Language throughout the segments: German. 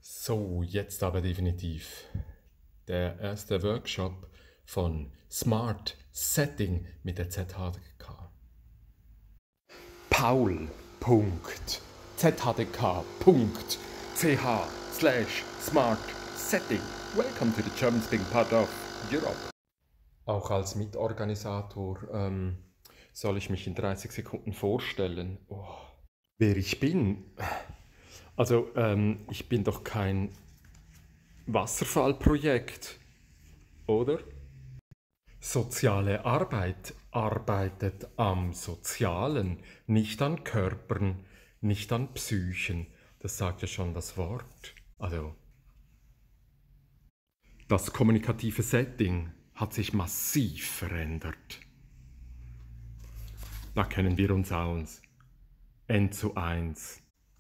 So, jetzt aber definitiv der erste Workshop von Smart Setting mit der ZHDK. paul.zhdk.ch/smart setting. Welcome to the German-speaking part of Europe. Auch als Mitorganisator soll ich mich in 30 Sekunden vorstellen. Oh, wer ich bin? Also, ich bin doch kein Wasserfallprojekt, oder? Soziale Arbeit arbeitet am Sozialen, nicht an Körpern, nicht an Psychen. Das sagt ja schon das Wort. Also, das kommunikative Setting hat sich massiv verändert. Da kennen wir uns aus. N zu 1.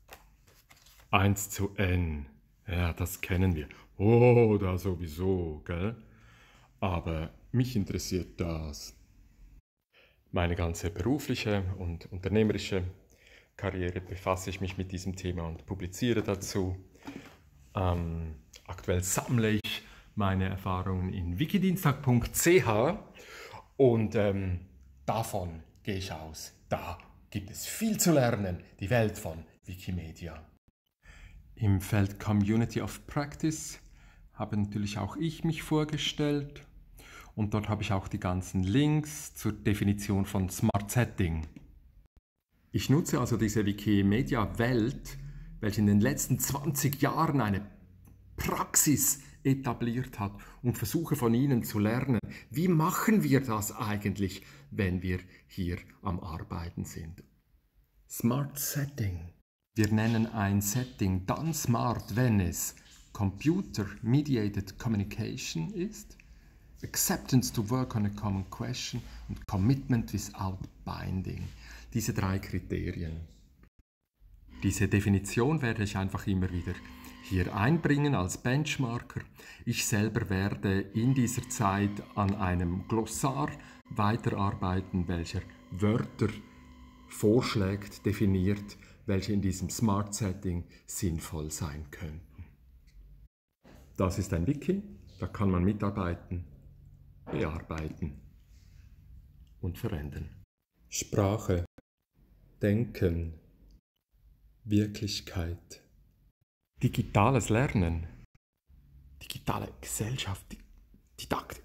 1 zu N. Ja, das kennen wir. Oh, da sowieso, gell? Aber mich interessiert das. Meine ganze berufliche und unternehmerische Karriere befasse ich mich mit diesem Thema und publiziere dazu. Aktuell sammle ich meine Erfahrungen in wikidienstag.ch und davon gehe ich aus. Da gibt es viel zu lernen, die Welt von Wikimedia. Im Feld Community of Practice habe natürlich auch ich mich vorgestellt und dort habe ich auch die ganzen Links zur Definition von Smart Setting. Ich nutze also diese Wikimedia-Welt, welche in den letzten 20 Jahren eine Praxis etabliert hat und versuche von Ihnen zu lernen, wie machen wir das eigentlich, wenn wir hier am Arbeiten sind. Smart Setting. Wir nennen ein Setting dann smart, wenn es Computer-Mediated Communication ist, Acceptance to work on a common question und Commitment without binding. Diese 3 Kriterien. Diese Definition werde ich einfach immer wieder hier einbringen als Benchmarker. Ich selber werde in dieser Zeit an einem Glossar weiterarbeiten, welcher Wörter vorschlägt, definiert, welche in diesem Smart Setting sinnvoll sein könnten. Das ist ein Wiki, da kann man mitarbeiten, bearbeiten und verwenden. Sprache, Denken, Wirklichkeit, digitales Lernen, digitale Gesellschaft, Didaktik,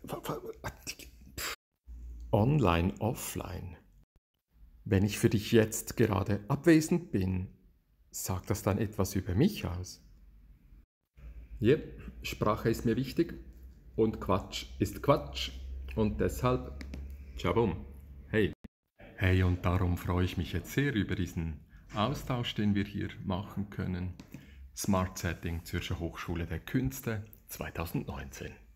online, offline. Wenn ich für dich jetzt gerade abwesend bin, sagt das dann etwas über mich aus? Yep, Sprache ist mir wichtig und Quatsch ist Quatsch und deshalb, tschabum, hey. Hey, und darum freue ich mich jetzt sehr über diesen Austausch, den wir hier machen können. Smart Setting Zürcher Hochschule der Künste 2019.